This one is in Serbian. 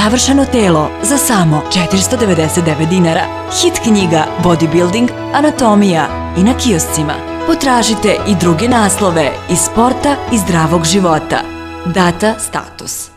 Savršeno telo za samo 499 dinara. Hit knjiga Bodybuilding, anatomija i na kioscima. Potražite i druge naslove iz sporta i zdravog života. Data status.